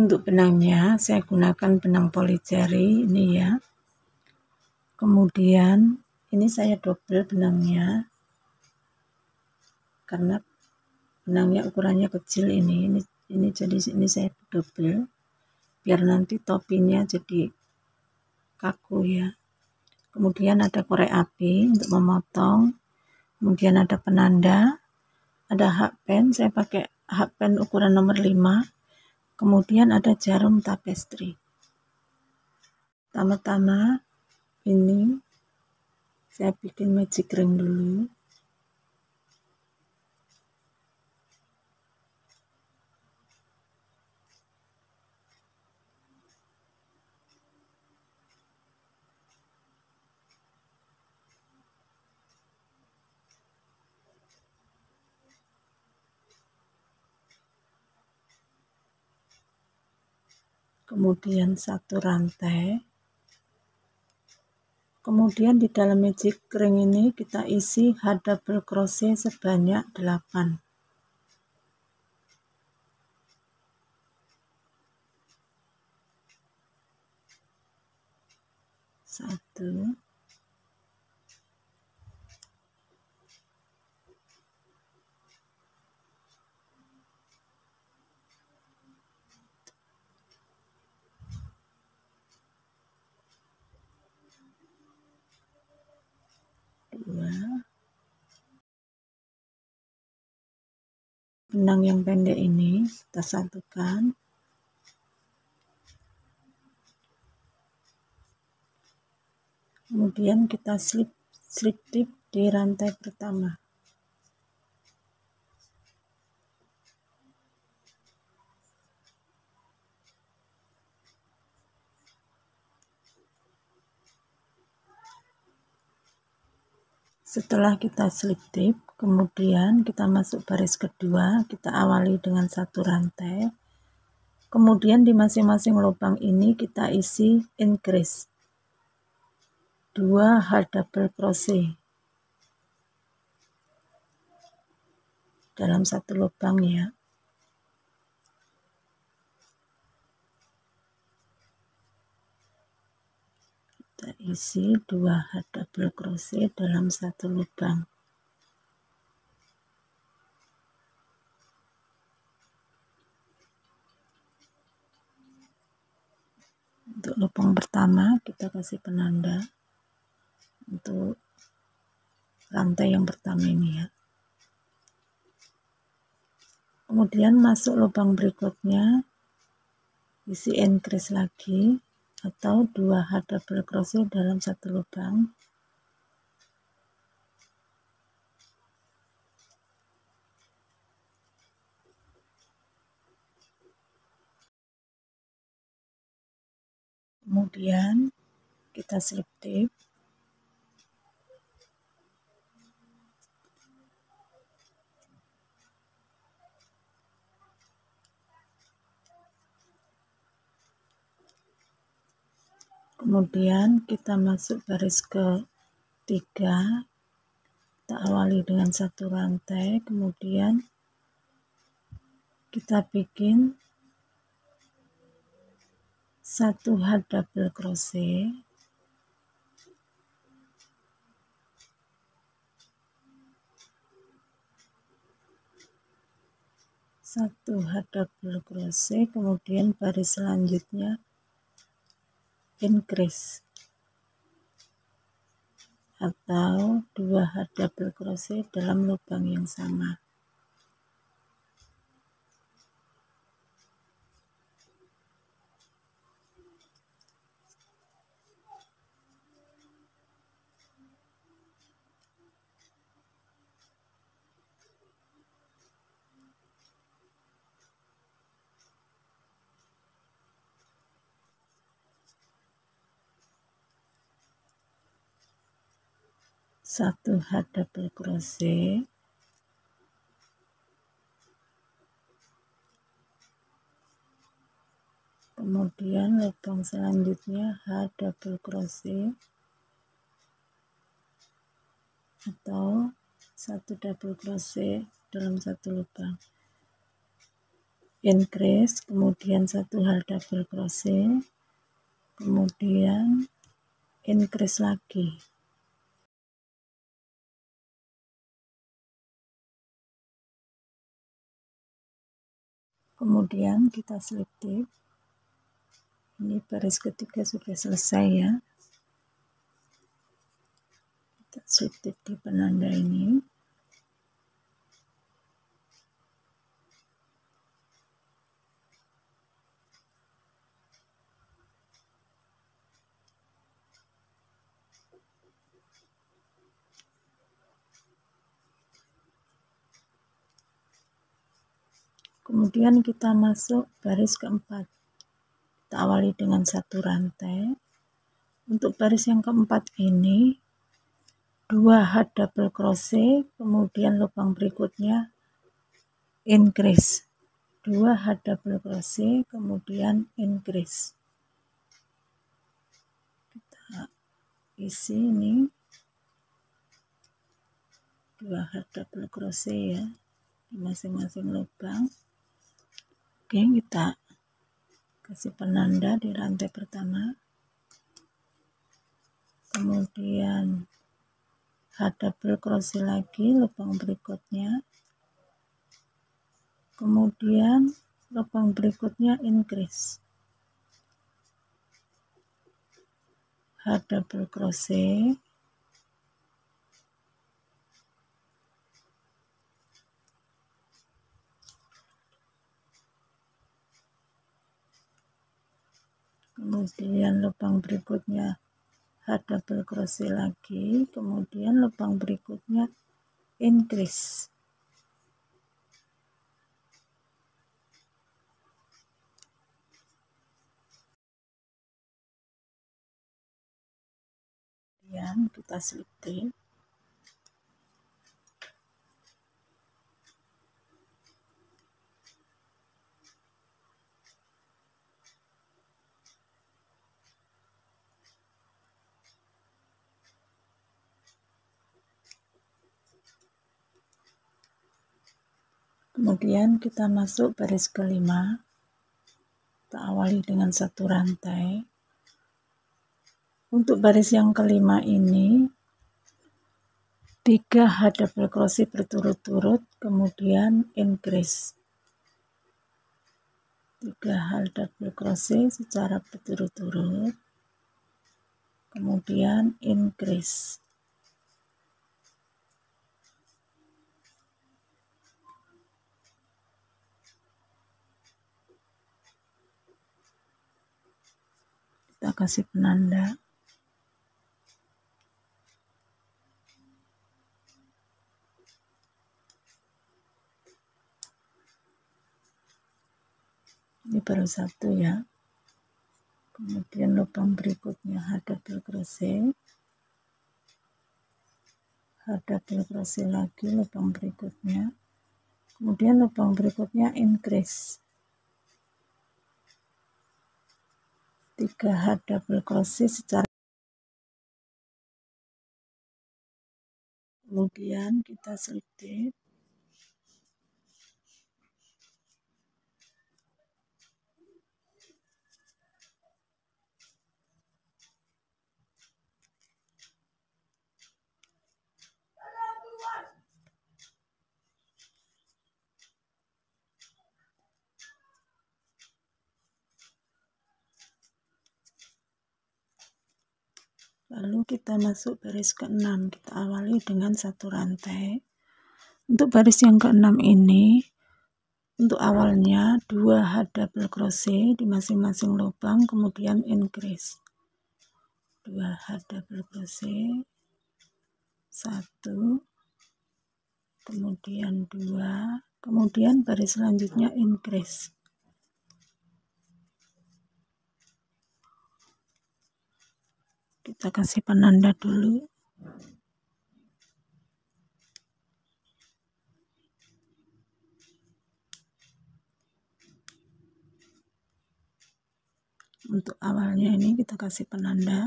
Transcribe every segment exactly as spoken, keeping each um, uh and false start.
Untuk benangnya saya gunakan benang poli jari ini ya. Kemudian ini saya double benangnya karena benangnya ukurannya kecil ini. Ini ini jadi ini saya double biar nanti topinya jadi kaku ya. Kemudian ada korek api untuk memotong. Kemudian ada penanda, ada hakpen, saya pakai hakpen ukuran nomor lima. Kemudian ada jarum tapestri. Pertama-tama ini saya bikin magic ring dulu. Kemudian satu rantai. Kemudian di dalam magic ring ini kita isi H double crochet sebanyak delapan. Satu. Dua. Benang yang pendek ini kita satukan. Kemudian kita slip slip tip di rantai pertama. Setelah kita slip tip, kemudian kita masuk baris kedua, kita awali dengan satu rantai. Kemudian di masing-masing lubang ini kita isi increase dua H double crochet dalam satu lubang ya. Kita isi dua H double crochet dalam satu lubang. Untuk lubang pertama kita kasih penanda untuk rantai yang pertama ini ya. Kemudian masuk lubang berikutnya, isi increase lagi atau dua H double crochet dalam satu lubang. Kemudian kita slip tip. Kemudian kita masuk baris ketiga, kita awali dengan satu rantai, kemudian kita bikin satu H double crochet, satu H double crochet, kemudian baris selanjutnya increase atau dua H double crochet dalam lubang yang sama. Satu H double crochet, kemudian lubang selanjutnya H double crochet atau satu double crochet dalam satu lubang. increase, kemudian satu hal double crochet, kemudian increase lagi. Kemudian kita slip tip. Ini baris ketiga sudah selesai ya. Kita slip tip di penanda ini. Kemudian kita masuk baris keempat. Kita awali dengan satu rantai. Untuk baris yang keempat ini dua H double crochet, kemudian lubang berikutnya increase. dua H double crochet, kemudian increase. Kita isi ini dua H double crochet ya di masing-masing lubang. Oke, kita kasih penanda di rantai pertama, kemudian H double crochet lagi lubang berikutnya, kemudian lubang berikutnya increase, H double crochet, kemudian lubang berikutnya H double crochet lagi, kemudian lubang berikutnya increase. Kemudian kita slip tip. Kemudian kita masuk baris kelima. Kita awali dengan satu rantai. Untuk baris yang kelima ini tiga H double crochet berturut-turut, kemudian increase. tiga H double crochet secara berturut-turut, kemudian increase. Kita kasih penanda. Ini baru satu ya. Kemudian lubang berikutnya H double crochet, H double crochet lagi lubang berikutnya, kemudian lubang berikutnya increase. tiga H double crochet secara, kemudian kita slip tip. Lalu kita masuk baris keenam. Kita awali dengan satu rantai. Untuk baris yang keenam ini, untuk awalnya dua H double crochet di masing-masing lubang, kemudian increase. dua H double crochet, satu, kemudian dua, kemudian baris selanjutnya increase. Kita kasih penanda dulu. Untuk awalnya ini kita kasih penanda.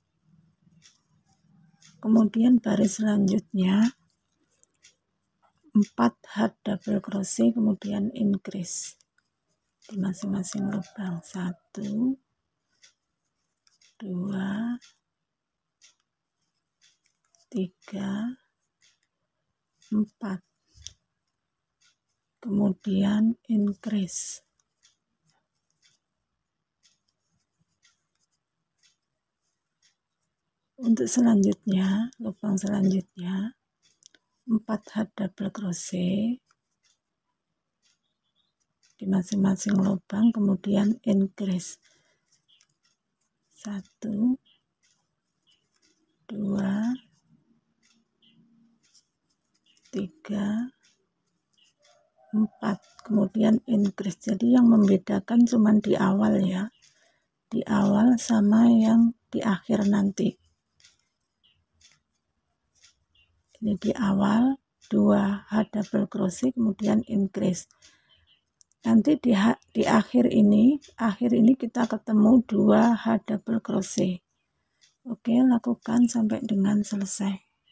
Kemudian baris selanjutnya empat hard double crochet, kemudian increase di masing-masing lubang. Satu, dua, tiga, empat, kemudian increase. Untuk selanjutnya, lubang selanjutnya empat hard double crochet di masing-masing lubang, kemudian increase. Satu, dua, tiga, empat, kemudian increase. Jadi yang membedakan cuma di awal ya, di awal sama yang di akhir nanti. Ini di awal dua hard double crochet, kemudian increase. Nanti di, di akhir ini, akhir ini kita ketemu dua hard double crochet. Oke, lakukan sampai dengan selesai.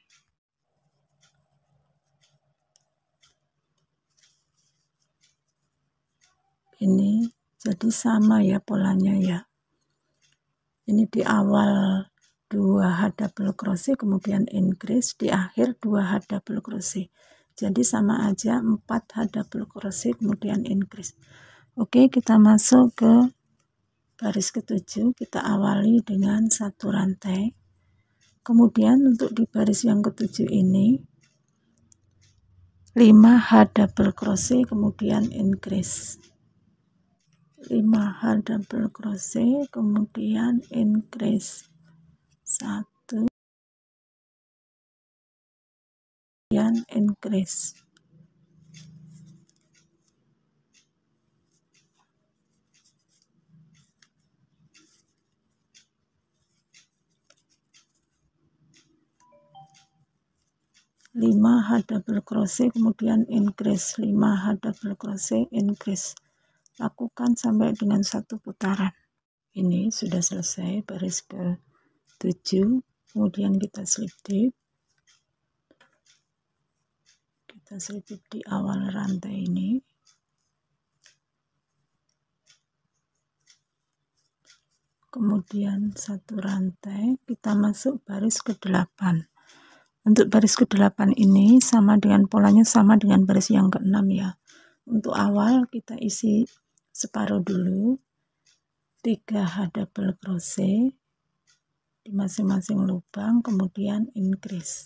Ini jadi sama ya polanya ya. Ini di awal dua hard double crochet, kemudian increase, di akhir dua hard double crochet. Jadi sama aja empat hard double crochet, kemudian increase. Oke, kita masuk ke baris ketujuh. Kita awali dengan satu rantai. Kemudian untuk di baris yang ketujuh ini lima hard double crochet, kemudian increase. lima hard double crochet, kemudian increase. Satu, kemudian increase. lima hard double crochet, kemudian increase. lima hard double crochet, increase. Lakukan sampai dengan satu putaran. Ini sudah selesai baris ke tujuh. Kemudian kita slip dip. Kita slip dip di awal rantai ini. Kemudian satu rantai, kita masuk baris ke delapan. Untuk baris ke delapan ini sama dengan polanya, sama dengan baris yang keenam ya. Untuk awal kita isi separuh dulu, tiga hard double crochet di masing-masing lubang, kemudian increase.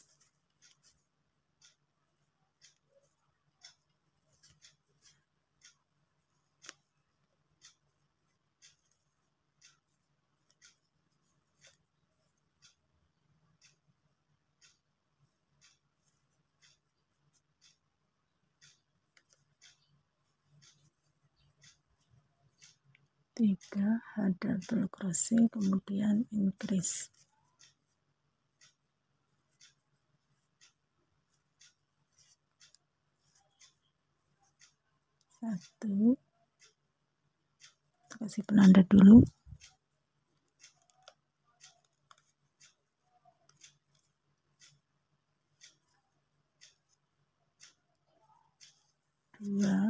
tiga hard double crochet, kemudian increase. Satu, kasih penanda dulu. Dua,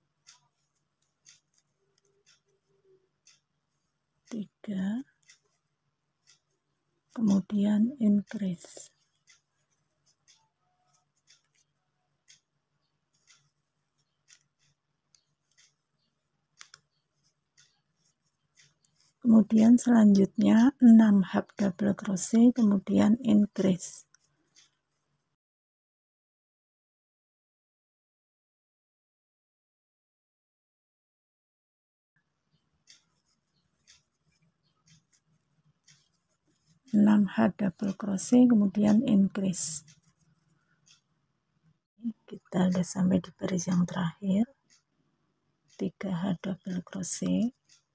tiga, kemudian increase. Kemudian selanjutnya enam hard double crochet, kemudian increase. enam hard double crochet, kemudian increase. Kita udah sampai di baris yang terakhir. tiga hard double crochet.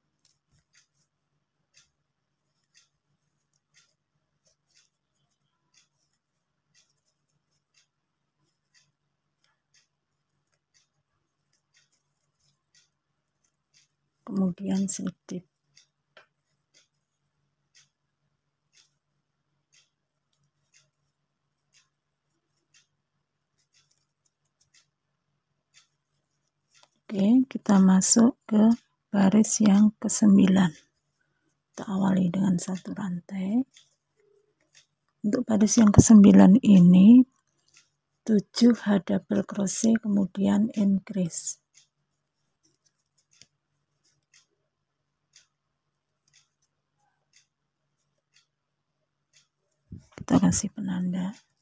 Kemudian slip dip. kita masuk ke baris yang kesembilan. Kita awali dengan satu rantai. Untuk baris yang kesembilan ini tujuh H double crochet kemudian increase. Kita kasih penanda.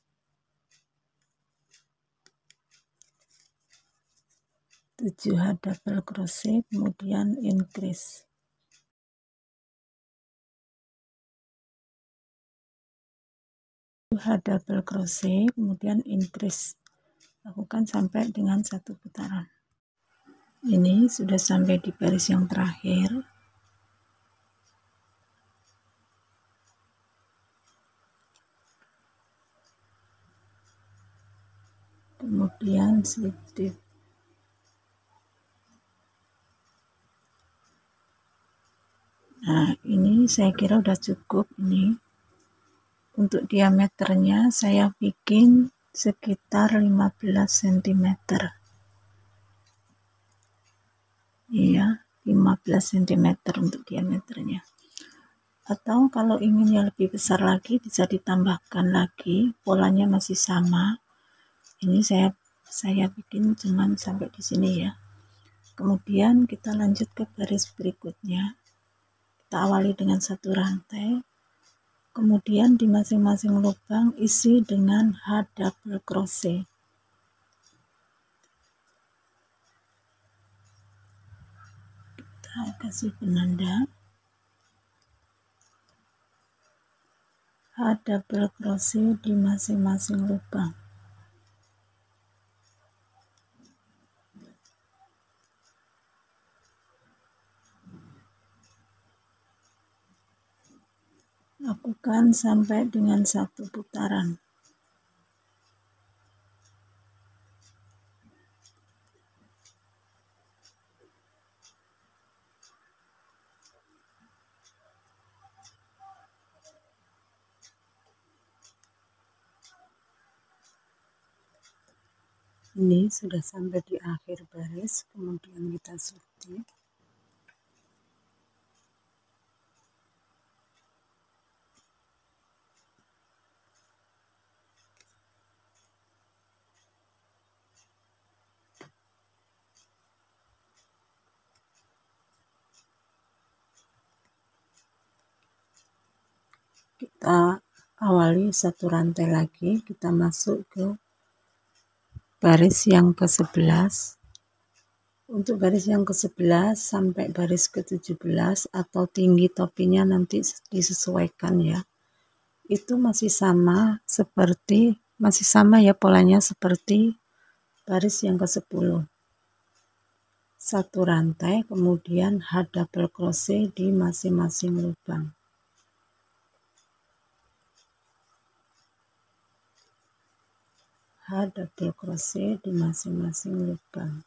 tujuh H double crochet kemudian increase. tujuh H double crochet kemudian increase. Lakukan sampai dengan satu putaran. Ini sudah sampai di baris yang terakhir. Kemudian slip stitch. Nah, ini saya kira udah cukup ini. Untuk diameternya saya bikin sekitar lima belas sentimeter. Iya, lima belas sentimeter untuk diameternya. Atau kalau ingin yang lebih besar lagi bisa ditambahkan lagi, polanya masih sama. Ini saya saya bikin cuman sampai di sini ya. Kemudian kita lanjut ke baris berikutnya. Kita awali dengan satu rantai, kemudian di masing-masing lubang isi dengan H double crochet. Kita kasih penanda H double crochet di masing-masing lubang. Lakukan sampai dengan satu putaran. Ini sudah sampai di akhir baris, kemudian kita slip. Kita awali satu rantai lagi, kita masuk ke baris yang ke sebelas. Untuk baris yang ke sebelas sampai baris ke tujuh belas atau tinggi topinya nanti disesuaikan ya. Itu masih sama seperti masih sama ya polanya seperti baris yang ke sepuluh. Satu rantai kemudian H double crochet di masing-masing lubang. H double crochet di masing-masing lubang.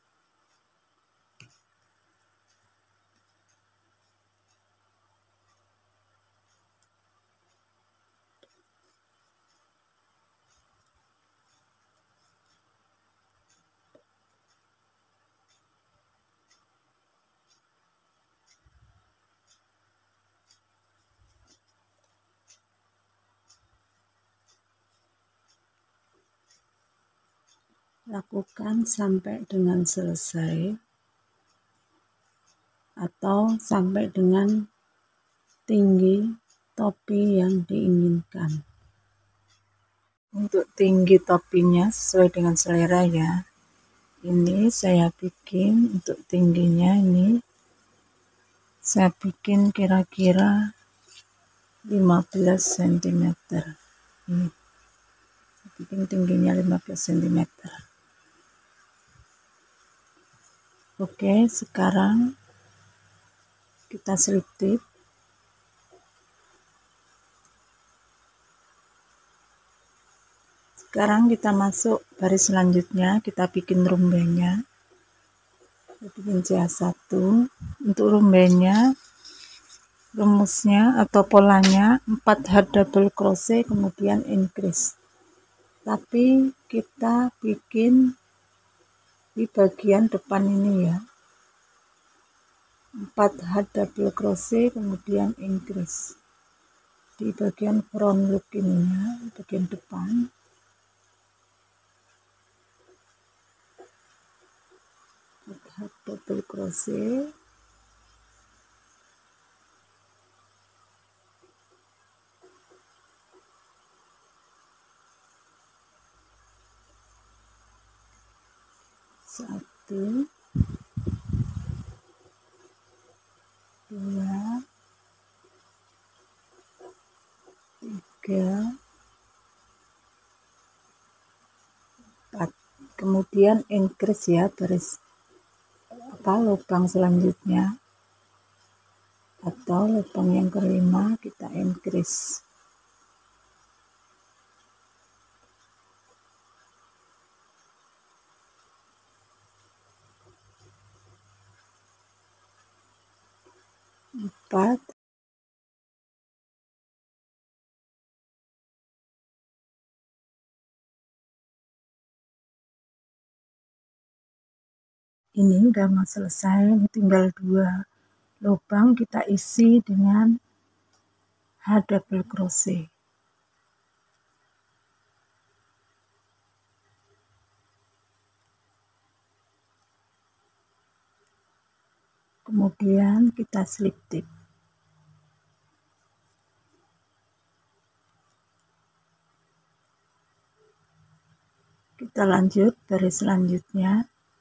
Lakukan sampai dengan selesai atau sampai dengan tinggi topi yang diinginkan. Untuk tinggi topinya sesuai dengan selera ya. Ini saya bikin untuk tingginya ini saya bikin kira-kira lima belas sentimeter. Ini saya bikin tingginya lima belas sentimeter. Oke, sekarang kita slip tip. Sekarang kita masuk baris selanjutnya, kita bikin rumbenya. Kita bikin C A satu. Untuk rumbenya, rumusnya atau polanya empat H double crochet kemudian increase. Tapi kita bikin di bagian depan ini ya. empat H double crochet, kemudian increase di bagian front loop ininya, bagian depan. empat H double crochet, satu, dua, tiga, empat. Kemudian increase ya, baris apa lubang selanjutnya atau lubang yang kelima kita increase. Empat, ini udah mau selesai, ini tinggal dua lubang, kita isi dengan H double crochet. Kemudian kita slip tip. Kita lanjut baris selanjutnya.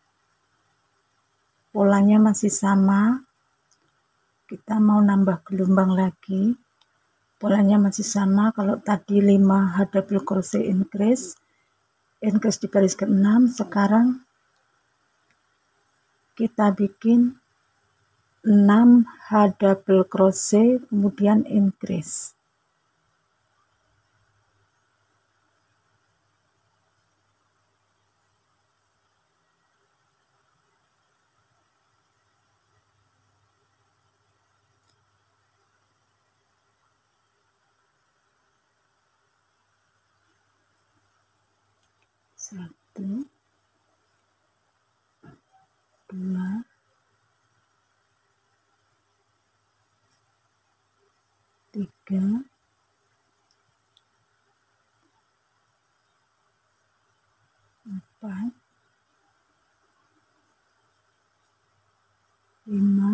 Polanya masih sama. Kita mau nambah gelombang lagi. Polanya masih sama. Kalau tadi lima H double crochet increase, increase di baris keenam, sekarang kita bikin enam H double crochet, kemudian increase. Satu, dua, tiga, empat, lima,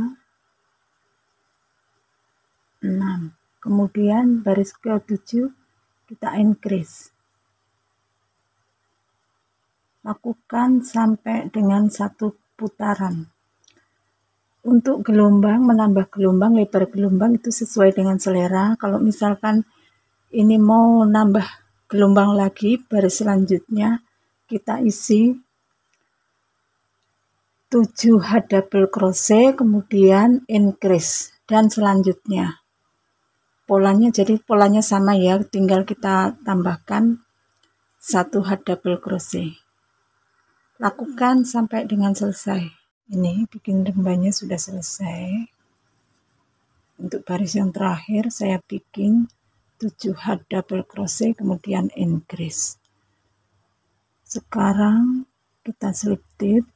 enam. Kemudian baris ke tujuh kita increase. Lakukan sampai dengan satu putaran. Untuk gelombang, menambah gelombang, lebar gelombang itu sesuai dengan selera. Kalau misalkan ini mau nambah gelombang lagi, baris selanjutnya kita isi tujuh H double crochet, kemudian increase, dan selanjutnya. Polanya jadi polanya sama ya, tinggal kita tambahkan satu H double crochet. Lakukan sampai dengan selesai. Ini bikin rembanya sudah selesai. Untuk baris yang terakhir saya bikin tujuh H double crochet, kemudian increase. Sekarang kita slip tip.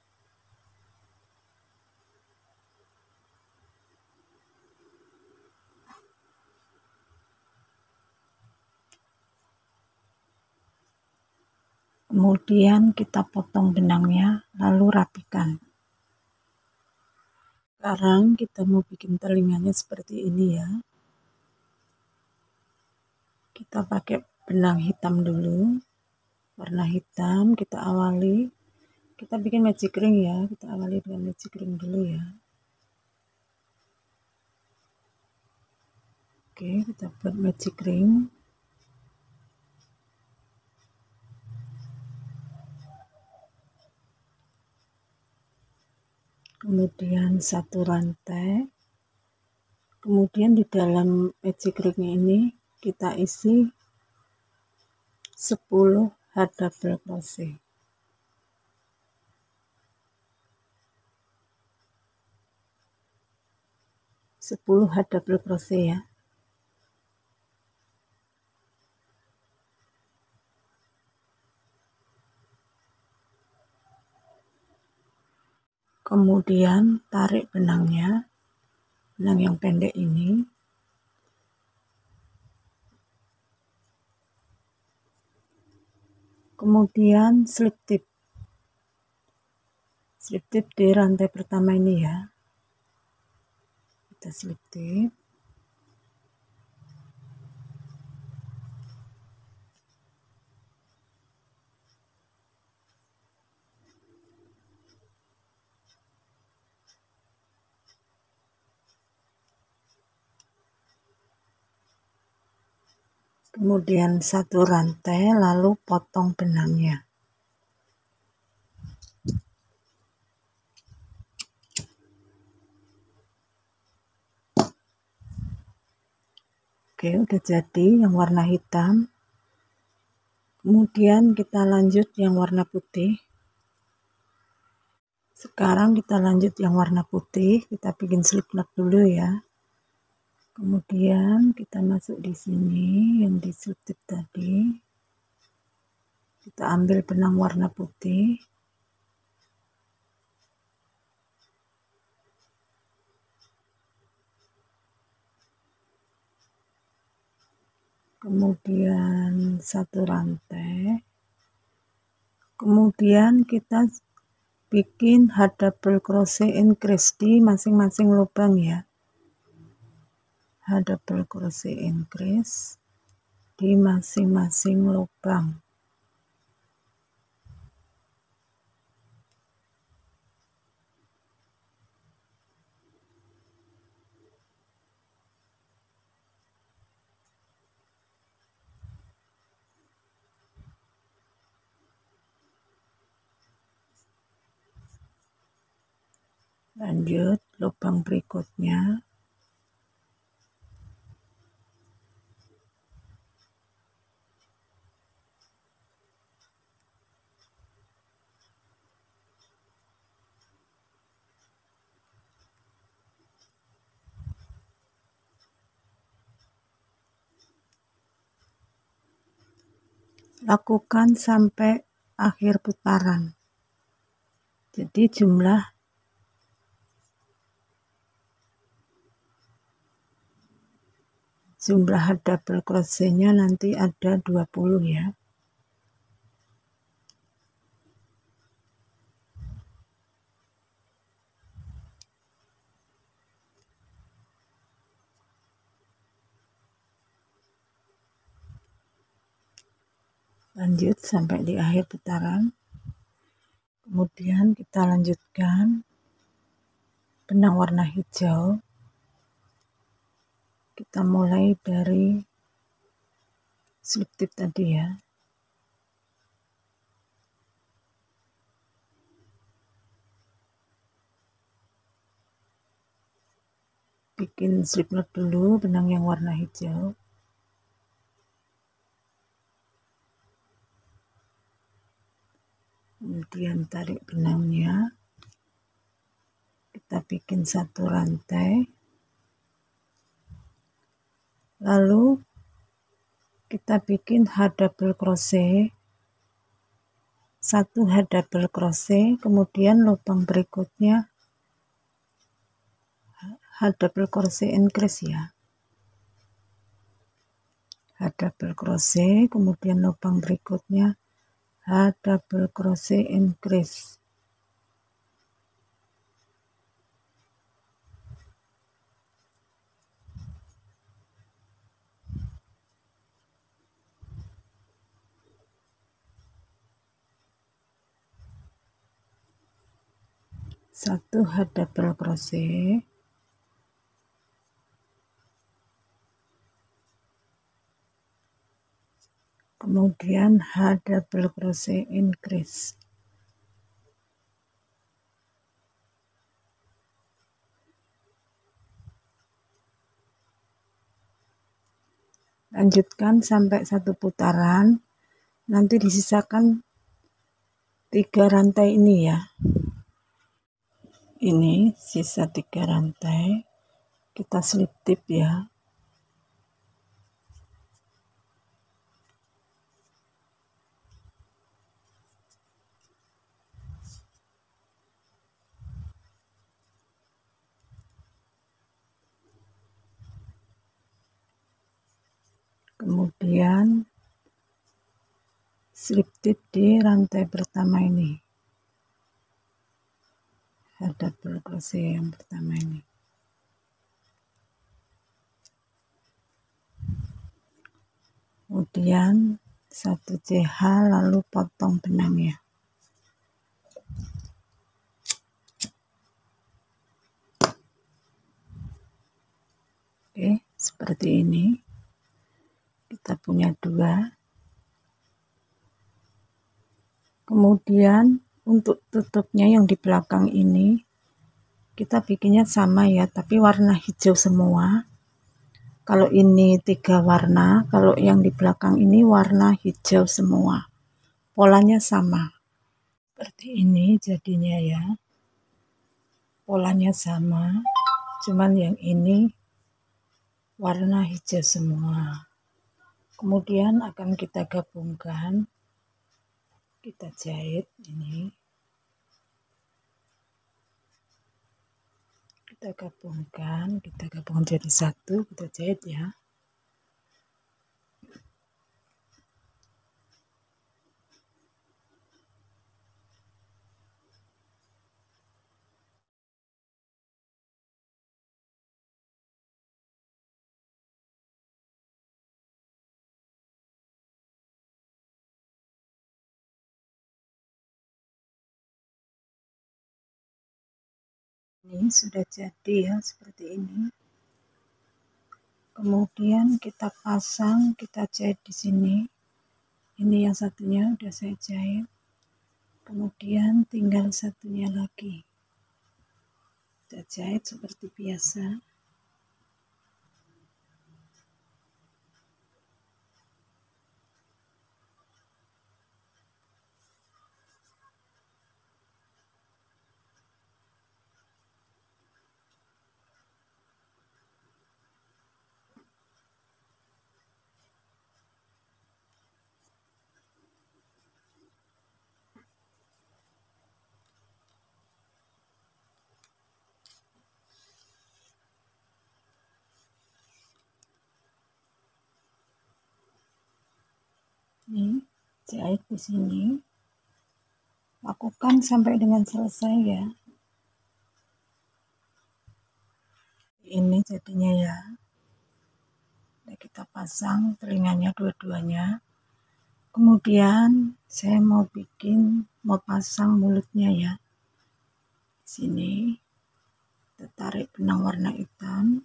Kemudian kita potong benangnya, lalu rapikan. Sekarang kita mau bikin telinganya seperti ini ya. Kita pakai benang hitam dulu, warna hitam, kita awali. Kita bikin magic ring ya, kita awali dengan magic ring dulu ya. Oke, kita buat magic ring. Kemudian satu rantai. Kemudian di dalam magic ring ini kita isi sepuluh H double crochet. sepuluh H double crochet ya. Kemudian tarik benangnya, benang yang pendek ini. Kemudian slip tip. Slip tip di rantai pertama ini ya. Kita slip tip. Kemudian satu rantai, lalu potong benangnya. Oke, udah jadi yang warna hitam. Kemudian kita lanjut yang warna putih. Sekarang kita lanjut yang warna putih, kita bikin slip knot dulu ya. Kemudian kita masuk di sini yang di slip tip tadi. Kita ambil benang warna putih. Kemudian satu rantai. Kemudian kita bikin H double crochet increase di masing-masing lubang ya. H double crochet increase di masing-masing lubang. Lanjut lubang berikutnya. Lakukan sampai akhir putaran. Jadi jumlah jumlah double crochetnya nanti ada dua puluh ya. Lanjut sampai di akhir putaran. Kemudian kita lanjutkan benang warna hijau. Kita mulai dari slip tip tadi ya. Bikin slip knot dulu benang yang warna hijau. Kemudian tarik benangnya. Kita bikin satu rantai. Lalu kita bikin H double crochet. Satu H double crochet, kemudian lubang berikutnya H double crochet increase ya. H double crochet, kemudian lubang berikutnya H double crochet increase. Satu H double crochet. Kemudian H double crochet increase. Lanjutkan sampai satu putaran. Nanti disisakan tiga rantai ini ya. Ini sisa tiga rantai. Kita slip tip ya. kemudian slip tip di rantai pertama ini, double crochet yang pertama ini. Kemudian satu C H lalu potong benangnya. Oke, seperti ini. Kita punya dua. Kemudian untuk tutupnya yang di belakang ini kita bikinnya sama ya, tapi warna hijau semua. Kalau ini tiga warna, kalau yang di belakang ini warna hijau semua. Polanya sama. Seperti ini jadinya ya. Polanya sama, cuman yang ini warna hijau semua. Kemudian akan kita gabungkan, kita jahit ini, kita gabungkan, kita gabungkan jadi satu, kita jahit ya. Ini sudah jadi ya, seperti ini. Kemudian kita pasang, kita jahit di sini. Ini yang satunya udah saya jahit. Kemudian tinggal satunya lagi. Kita jahit seperti biasa. Nih, jahit di sini. Lakukan sampai dengan selesai ya. Ini jadinya ya. Nah, kita pasang telinganya dua-duanya. Kemudian saya mau bikin, mau pasang mulutnya ya. Di sini kita tarik benang warna hitam.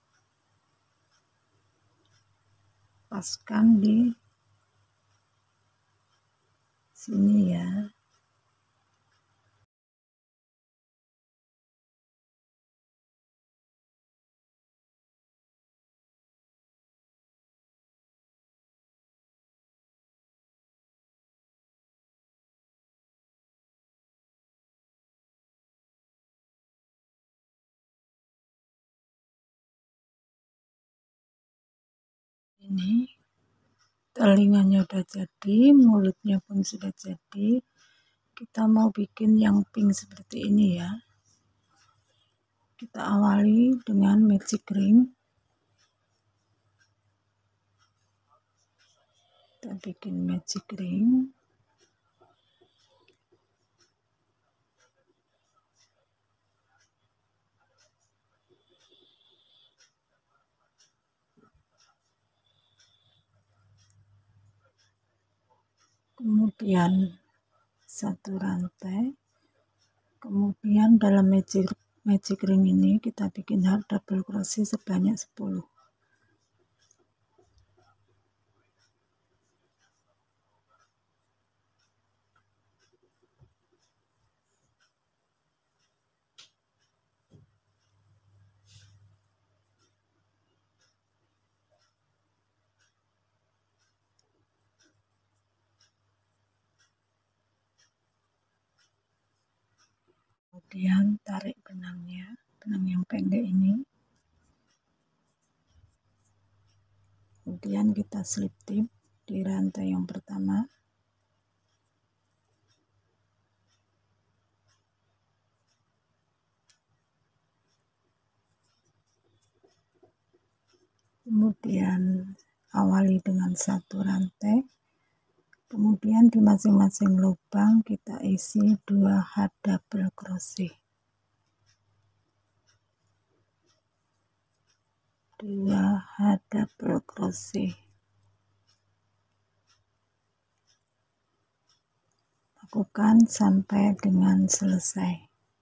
Paskan di sini ya. Ini telinganya udah jadi, mulutnya pun sudah jadi. Kita mau bikin yang pink seperti ini ya. Kita awali dengan magic ring. Kita bikin magic ring. Kemudian satu rantai. Kemudian dalam magic magic ring ini kita bikin double crochet sebanyak sepuluh. Kemudian tarik benangnya, benang yang pendek ini. Kemudian kita slip tip di rantai yang pertama. Kemudian awali dengan satu rantai, kemudian di masing-masing lubang kita isi dua H double crochet, dua H double crochet. Lakukan sampai dengan selesai.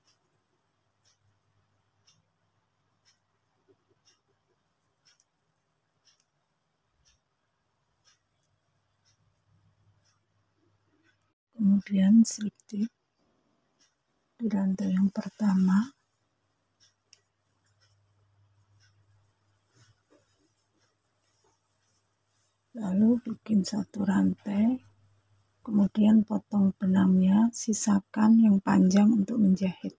Kemudian slip stitch di rantai yang pertama, lalu bikin satu rantai, kemudian potong benangnya, sisakan yang panjang untuk menjahit.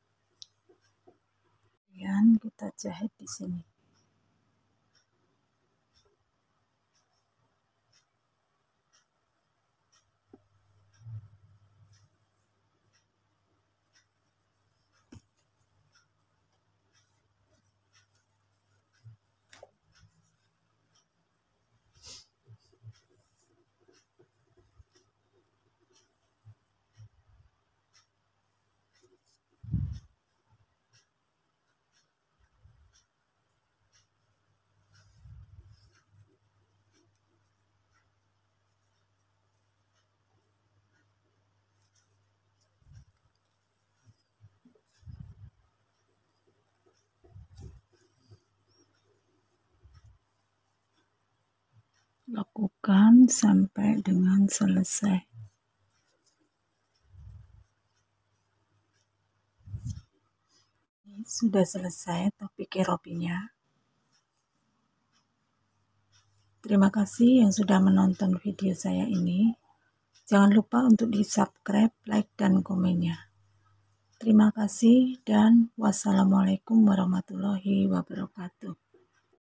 Kemudian kita jahit di sini. Lakukan sampai dengan selesai. Ini sudah selesai topi keropinya. Terima kasih yang sudah menonton video saya ini. Jangan lupa untuk di-subscribe, like, dan komennya. Terima kasih dan wassalamualaikum warahmatullahi wabarakatuh.